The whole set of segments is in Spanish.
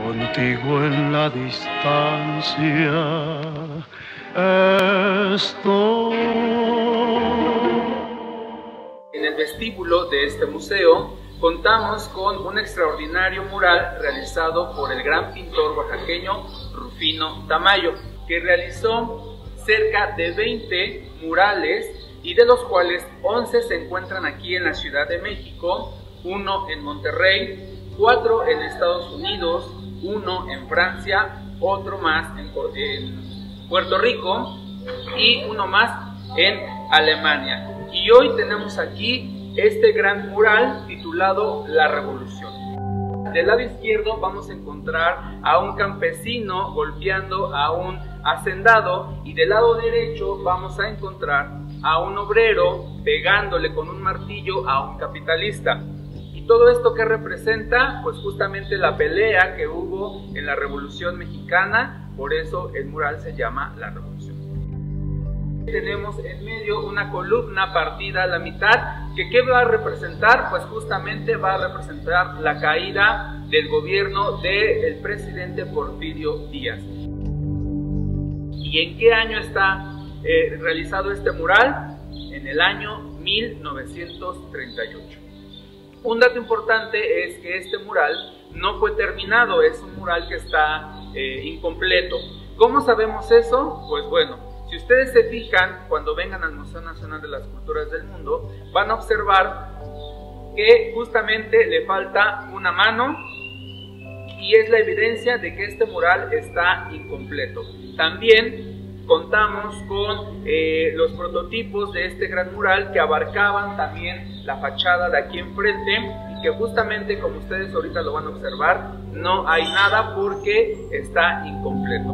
contigo en la distancia estoy. En el vestíbulo de este museo contamos con un extraordinario mural realizado por el gran pintor oaxaqueño Rufino Tamayo, que realizó cerca de 20 murales y de los cuales 11 se encuentran aquí en la Ciudad de México, uno en Monterrey, 4 en Estados Unidos, uno en Francia, otro más en Puerto Rico y uno más en Alemania. Y hoy tenemos aquí este gran mural titulado La Revolución. Del lado izquierdo vamos a encontrar a un campesino golpeando a un hacendado y del lado derecho vamos a encontrar a un obrero pegándole con un martillo a un capitalista. ¿Y todo esto qué representa? Pues justamente la pelea que hubo en la Revolución Mexicana, por eso el mural se llama La Revolución. Tenemos en medio una columna partida a la mitad, que ¿qué va a representar? Pues justamente va a representar la caída del gobierno del presidente Porfirio Díaz. ¿Y en qué año está realizado este mural? En el año 1938. Un dato importante es que este mural no fue terminado, es un mural que está incompleto. ¿Cómo sabemos eso? Pues bueno, si ustedes se fijan, cuando vengan al Museo Nacional de las Culturas del Mundo, van a observar que justamente le falta una mano y es la evidencia de que este mural está incompleto. También contamos con los prototipos de este gran mural que abarcaban también la fachada de aquí enfrente y que justamente, como ustedes ahorita lo van a observar, no hay nada porque está incompleto.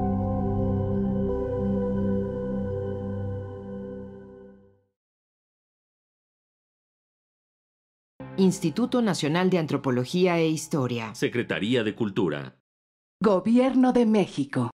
Instituto Nacional de Antropología e Historia. Secretaría de Cultura. Gobierno de México.